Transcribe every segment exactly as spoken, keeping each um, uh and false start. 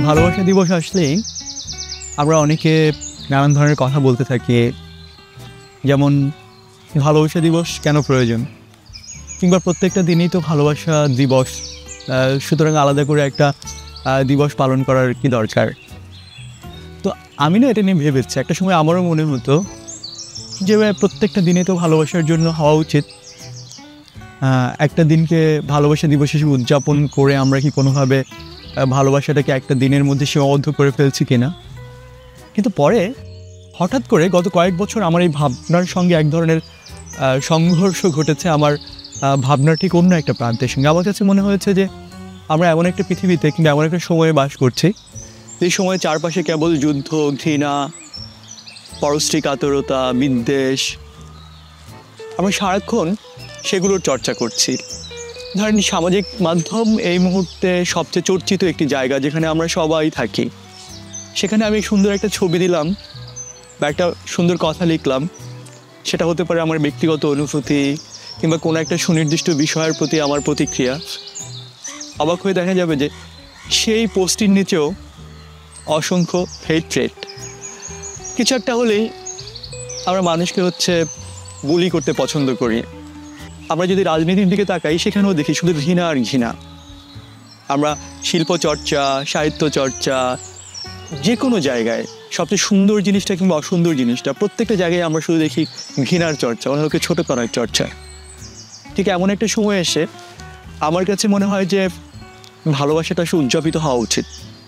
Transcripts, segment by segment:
ভালোবাসা দিবস আসলেই আমরা অনেকে নানান ধরনের কথা বলতে থাকি, যেমন ভালোবাসা দিবস কেন প্রয়োজন, কিংবা প্রত্যেকটা দিনই তো ভালোবাসা দিবস, সুতরাং আলাদা করে একটা দিবস পালন করার কি দরকার। তো আমি না এটা নিয়ে ভেবেছি, একটা সময় আমারও মনে হতো যে প্রত্যেকটা দিনে তো ভালোবাসার জন্য হওয়া উচিত, একটা দিনকে ভালোবাসা দিবস হিসেবে উদযাপন করে আমরা কি কোনোভাবে ভালোবাসাটাকে একটা দিনের মধ্যে সীমাবদ্ধ করে ফেলছি কিনা। কিন্তু পরে হঠাৎ করে গত কয়েক বছর আমার এই ভাবনার সঙ্গে এক ধরনের সংঘর্ষ ঘটেছে, আমার ভাবনার ঠিক অন্য একটা প্রান্তের সঙ্গে। আমার কাছে মনে হয়েছে যে আমরা এমন একটা পৃথিবীতে কিংবা এমন একটা সময়ে বাস করছি, এই সময়ে চারপাশে কেবল যুদ্ধ, ঘৃণা, পরশ্রী কাতরতা, বিদ্বেষ, আমরা সারাক্ষণ সেগুলোর চর্চা করছি। ধরেন সামাজিক মাধ্যম এই মুহূর্তে সবচেয়ে চর্চিত একটি জায়গা যেখানে আমরা সবাই থাকি। সেখানে আমি সুন্দর একটা ছবি দিলাম বা একটা সুন্দর কথা লিখলাম, সেটা হতে পারে আমার ব্যক্তিগত অনুভূতি কিংবা কোনো একটা সুনির্দিষ্ট বিষয়ের প্রতি আমার প্রতিক্রিয়া। অবাক হয়ে দেখা যাবে যে সেই পোস্টটির নিচেও অসংখ্য হেট্রেট। কিছু একটা হলেই আমরা মানুষকে হচ্ছে বুলি করতে পছন্দ করি। আমরা যদি রাজনীতির দিকে তাকাই সেখানেও দেখি শুধু ঘৃণা আর ঘৃণা। আমরা শিল্প চর্চা, সাহিত্য চর্চা, যে কোনো জায়গায় সবচেয়ে সুন্দর জিনিসটা কিংবা অসুন্দর জিনিসটা প্রত্যেকটা জায়গায় আমরা শুধু দেখি ঘৃণার চর্চা, অনেকে ছোটো করার চর্চা। ঠিক এমন একটা সময় এসে আমার কাছে মনে হয় যে ভালোবাসাটা আসলে উদযাপিত হওয়া উচিত।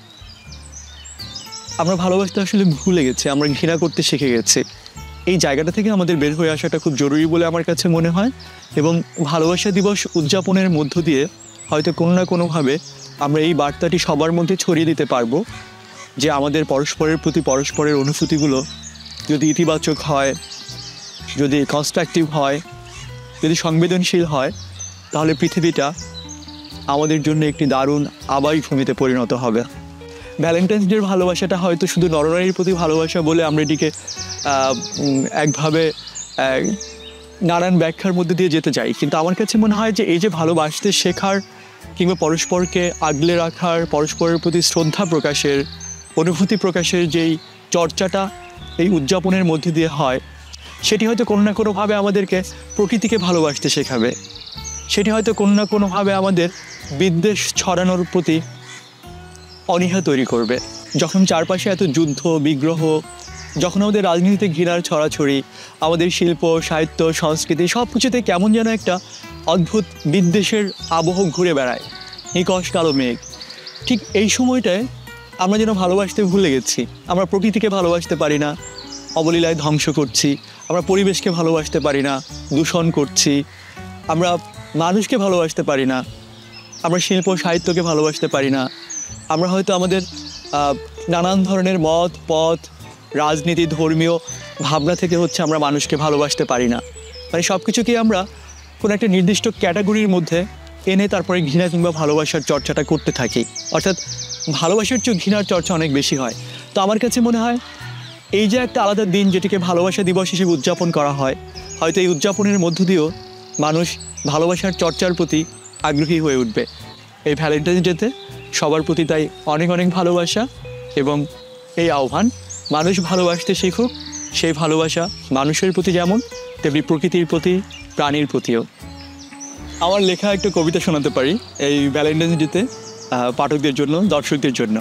আমরা ভালোবাসতে আসলে ভুলে গেছি, আমরা ঘৃণা করতে শিখে গেছি। এই জায়গাটা থেকে আমাদের বের হয়ে আসাটা খুব জরুরি বলে আমার কাছে মনে হয়, এবং ভালোবাসা দিবস উদযাপনের মধ্য দিয়ে হয়তো কোনো না কোনোভাবে আমরা এই বার্তাটি সবার মধ্যে ছড়িয়ে দিতে পারবো যে আমাদের পরস্পরের প্রতি পরস্পরের অনুভূতিগুলো যদি ইতিবাচক হয়, যদি কনস্ট্রাকটিভ হয়, যদি সংবেদনশীল হয়, তাহলে পৃথিবীটা আমাদের জন্য একটি দারুণ আবাই ভূমিতে পরিণত হবে। ভ্যালেন্টাইন্স ডের ভালোবাসাটা হয়তো শুধু নরনারীর প্রতি ভালোবাসা বলে আমরা এটিকে একভাবে নানান ব্যাখ্যার মধ্যে দিয়ে যেতে চাই, কিন্তু আমার কাছে মনে হয় যে এই যে ভালোবাসতে শেখার কিংবা পরস্পরকে আগলে রাখার, পরস্পরের প্রতি শ্রদ্ধা প্রকাশের, অনুভূতি প্রকাশের যেই চর্চাটা এই উদযাপনের মধ্যে দিয়ে হয়, সেটি হয়তো কোনো না কোনোভাবে আমাদেরকে প্রকৃতিকে ভালোবাসতে শেখাবে। সেটি হয়তো কোনো না কোনোভাবে আমাদের বিদ্বেষ ছড়ানোর প্রতি অনীহা তৈরি করবে। যখন চারপাশে এত যুদ্ধ, বিগ্রহ, যখন আমাদের রাজনীতিতে ঘৃণার ছড়াছড়ি, আমাদের শিল্প, সাহিত্য, সংস্কৃতি সব কিছুতে কেমন যেন একটা অদ্ভুত বিদ্বেষের আবহ ঘুরে বেড়ায়, নিকষ কালো মেঘ, ঠিক এই সময়টায় আমরা যেন ভালোবাসতে ভুলে গেছি। আমরা প্রকৃতিকে ভালোবাসতে পারি না, অবলীলায় ধ্বংস করছি। আমরা পরিবেশকে ভালোবাসতে পারি না, দূষণ করছি। আমরা মানুষকে ভালোবাসতে পারি না, আমরা শিল্প সাহিত্যকে ভালোবাসতে পারি না। আমরা হয়তো আমাদের নানান ধরনের মত, পথ, রাজনীতি, ধর্মীয় ভাবনা থেকে হচ্ছে আমরা মানুষকে ভালোবাসতে পারি না। মানে সব কিছুকে আমরা কোনো একটা নির্দিষ্ট ক্যাটাগরির মধ্যে এনে তারপরে ঘৃণা কিংবা ভালোবাসার চর্চাটা করতে থাকি। অর্থাৎ ভালোবাসার চেয়ে ঘৃণার চর্চা অনেক বেশি হয়। তো আমার কাছে মনে হয় এই যে একটা আলাদা দিন যেটিকে ভালোবাসা দিবস হিসেবে উদযাপন করা হয়, হয়তো এই উদযাপনের মধ্য দিয়েও মানুষ ভালোবাসার চর্চার প্রতি আগ্রহী হয়ে উঠবে। এই ভ্যালেন্টাইন্স ডেতে সবার প্রতি তাই অনেক অনেক ভালোবাসা এবং এই আহ্বান, মানুষ ভালোবাসতে শিখুক। সেই ভালোবাসা মানুষের প্রতি যেমন, তেমনি প্রকৃতির প্রতি, প্রাণীর প্রতিও। আমার লেখা একটা কবিতা শোনাতে পারি এই ভ্যালেন্টাইন্স ডেতে পাঠকদের জন্য, দর্শকদের জন্য।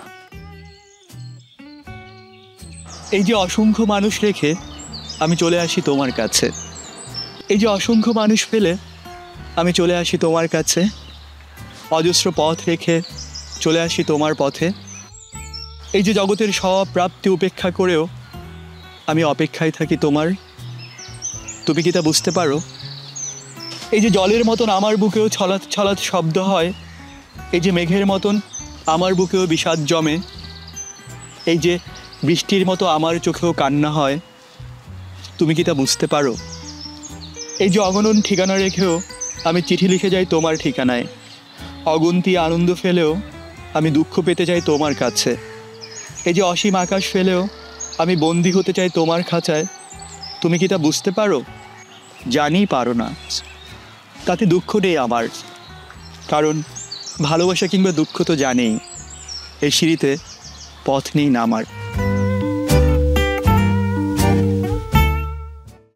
এই যে অসংখ্য মানুষ রেখে আমি চলে আসি তোমার কাছে, এই যে অসংখ্য মানুষ ফেলে আমি চলে আসি তোমার কাছে, অজস্র পথ রেখে চলে আসি তোমার পথে। এই যে জগতের সব প্রাপ্তি উপেক্ষা করেও আমি অপেক্ষায় থাকি তোমার, তুমি কি তা বুঝতে পারো? এই যে জলের মতন আমার বুকেও ছলাৎ ছলাৎ শব্দ হয়, এই যে মেঘের মতন আমার বুকেও বিষাদ জমে, এই যে বৃষ্টির মতো আমার চোখেও কান্না হয়, তুমি কি তা বুঝতে পারো? এই যে অগণন ঠিকানা রেখেও আমি চিঠি লিখে যাই তোমার ঠিকানায়, অগুন্তি আনন্দ ফেলেও আমি দুঃখ পেতে চাই তোমার কাছে, এই যে অসীম আকাশ ফেলেও আমি বন্দি হতে চাই তোমার খাঁচায়, তুমি কি তা বুঝতে পারো? জানি পারো না, তাতে দুঃখ নেই আমার, কারণ ভালোবাসা কিংবা দুঃখ তো জানেই। এই সিঁড়িতে পথ নেই নামার।